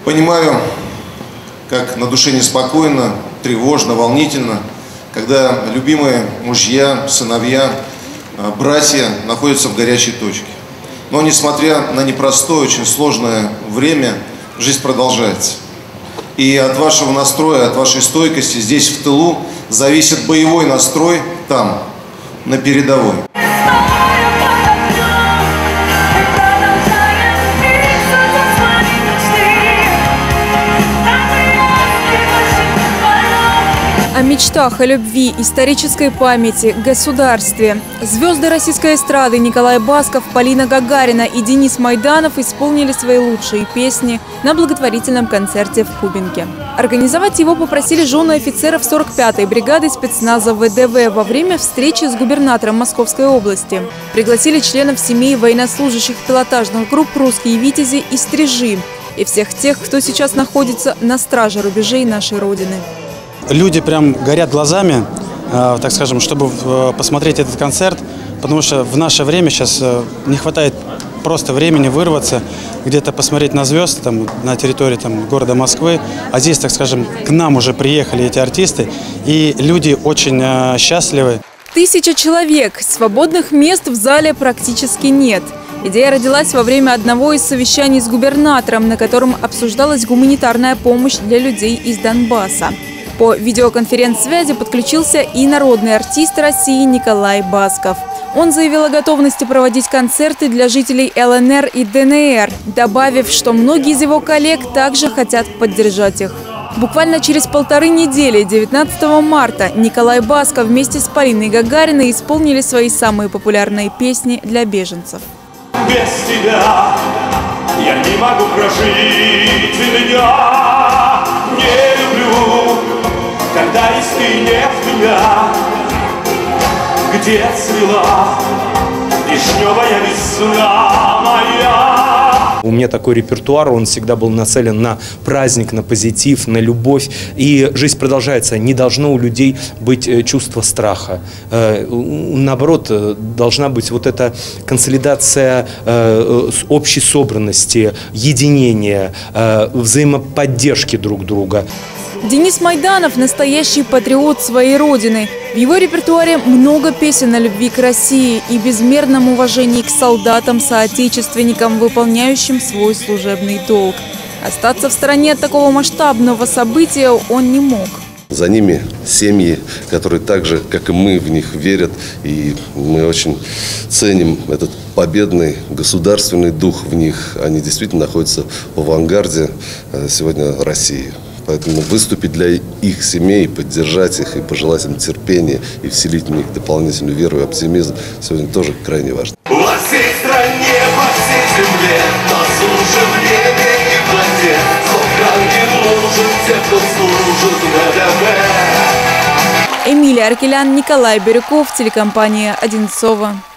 Понимаю, как на душе неспокойно, тревожно, волнительно, когда любимые мужья, сыновья, братья находятся в горячей точке. Но несмотря на непростое, очень сложное время, жизнь продолжается. И от вашего настроя, от вашей стойкости здесь, в тылу, зависит боевой настрой там, на передовой. О мечтах, о любви, исторической памяти, государстве. Звезды российской эстрады Николай Басков, Полина Гагарина и Денис Майданов исполнили свои лучшие песни на благотворительном концерте в Кубинке. Организовать его попросили жены офицеров 45-й бригады спецназа ВДВ во время встречи с губернатором Московской области. Пригласили членов семей военнослужащих пилотажных групп «Русские витязи» и «Стрижи» и всех тех, кто сейчас находится на страже рубежей нашей Родины. Люди прям горят глазами, так скажем, чтобы посмотреть этот концерт, потому что в наше время сейчас не хватает просто времени вырваться, где-то посмотреть на звезд там, на территории города Москвы. А здесь, так скажем, к нам уже приехали эти артисты, и люди очень счастливы. 1000 человек, свободных мест в зале практически нет. Идея родилась во время одного из совещаний с губернатором, на котором обсуждалась гуманитарная помощь для людей из Донбасса. По видеоконференц-связи подключился и народный артист России Николай Басков. Он заявил о готовности проводить концерты для жителей ЛНР и ДНР, добавив, что многие из его коллег также хотят поддержать их. Буквально через 1,5 недели, 19 марта, Николай Басков вместе с Полиной Гагариной исполнили свои самые популярные песни для беженцев. Без тебя я не могу прожить меня, не люблю, когда есть ты не в меня, где цвела вишневая весна моя. У меня такой репертуар, он всегда был нацелен на праздник, на позитив, на любовь. И жизнь продолжается. Не должно у людей быть чувства страха. Наоборот, должна быть вот эта консолидация общей собранности, единения, взаимоподдержки друг друга. Денис Майданов – настоящий патриот своей родины. В его репертуаре много песен о любви к России и безмерном уважении к солдатам, соотечественникам, выполняющим свой служебный долг. Остаться в стороне от такого масштабного события он не мог. За ними семьи, которые так же, как и мы, в них верят. И мы очень ценим этот победный государственный дух в них. Они действительно находятся в авангарде сегодня России. Поэтому выступить для их семей, поддержать их и пожелать им терпения и вселить в них дополнительную веру и оптимизм сегодня тоже крайне важно. Во всей стране, по всей земле, нас уже в небе и в воде. Сколько не нужен те, кто служит ВДВ. Эмилия Аркелян, Николай Бирюков, телекомпания «Одинцово».